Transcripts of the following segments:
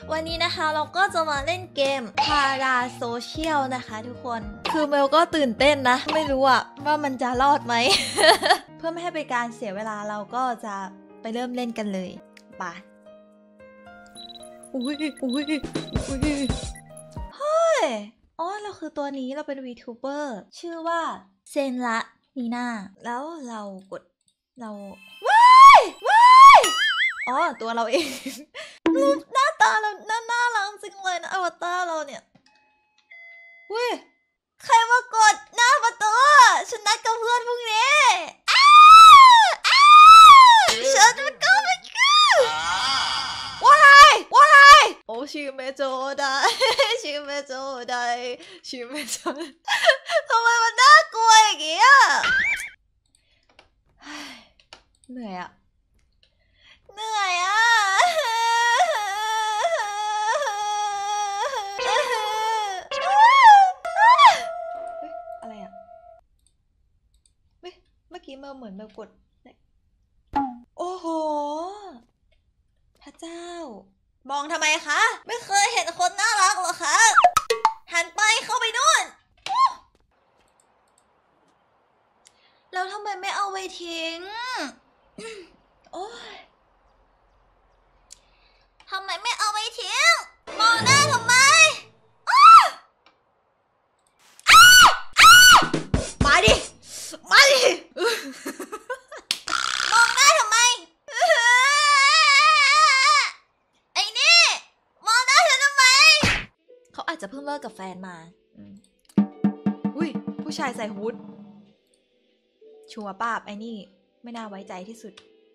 วันนี้นะคะเราก็จะมาเล่นเกม Parasocial นะคะทุกคนคือเมลก็ตื่นเต้นนะไม่รู้ว่ามันจะรอดไหม เพื่อไม่ให้เป็นการเสียเวลาเราก็จะไปเริ่มเล่นกันเลยไปอุ้ยเฮ้ยอ๋อเราคือตัวนี้เราเป็น VTuber ชื่อว่าเซนละนีน่าแล้วเรากดเราว้ายอ๋อตัวเราเอง รูปหน้าตาเราน่ารักจริงเลยนะอวตารเราเนี่ยเว้ยใครมากดหน้าประตูฉันนัดกับเพื่อนพรุ่งนี้ฉันมันก็ไม่คือว้ายโอ้ชิเมโจได้ชิเมโจได้ทำไมมันน่ากลัวอย่างเงี้ยเหนื่อยอะอะไรอะเมื่อกี้เมลเหมือนเมลกดโอ้โหพระเจ้ามองทำไมคะไม่เคยเห็นคนน่ารักหรอคะหันไปเข้าไปนู่นแล้วทำไมไม่เอาไปทิ้งโอ้ยทำไมไม่เอาไปทิ้งมองหน้าทำไมมาดิมองหน้าทำไมไอ้นี่มองหน้าฉันทำไมเขาอาจจะเพิ่งเลิกกับแฟนมาอุ้ยผู้ชายใส่ฮู้ดชัวร์ป้าบไอ้นี่ไม่น่าไว้ใจที่สุด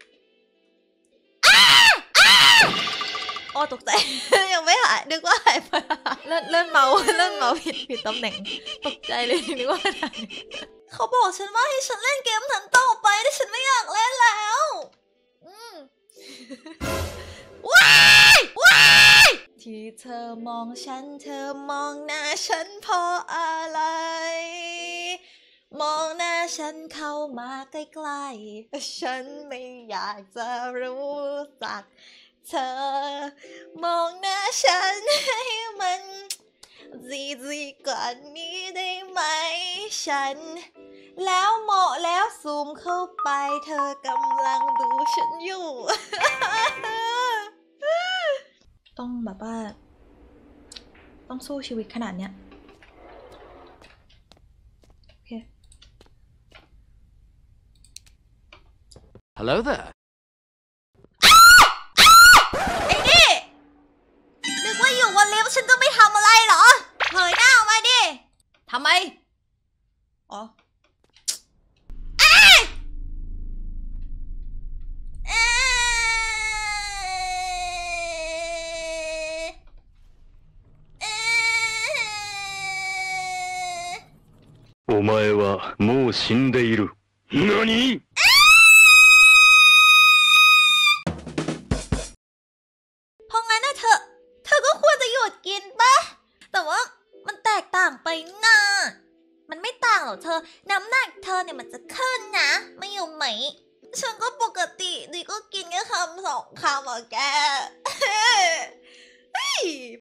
อ้อตกใจ ยังไม่หายนึกว่าหายไปเลื่อนเมาผิดตำแหน่งตกใจเลยนึกว่าหายเขาบอกฉันว่าให้ฉันเล่นเกมนั้นต่อไปแต่ฉันไม่อยากเล่นแล้วว้ายที่เธอมองฉันเธอมองหน้าฉันเพราะอะไรมองหน้าฉันเข้ามาใกล้ๆฉันไม่อยากจะรู้จักเธอมองหน้าฉันให้มันจีกว่านี้ได้ไหมฉันแล้วเหมาะแล้วซูมเข้าไปเธอกำลังดูฉันอยู่ ต้องแบบว่าต้องสู้ชีวิตขนาดเนี้ยโอเค Hello there. ไอ้นี่นึกว่าอยู่บนลิฟต์ฉันจะไม่ทำอะไรเหรอเผยหน้าออกมาดิทำไมอ๋อお前はもう死んでいる。何？ เพราะงั้นนะเธอก็ควรจะหยุดกินปะแต่ว่ามันแตกต่างไปนะมันไม่ต่างหรอกเธอน้ำหนักเธอเนี่ยมันจะขึ้นนะไม่อยู่ไหมฉันก็ปกติดีก็กินแค่คำ2 คำอ่ะแก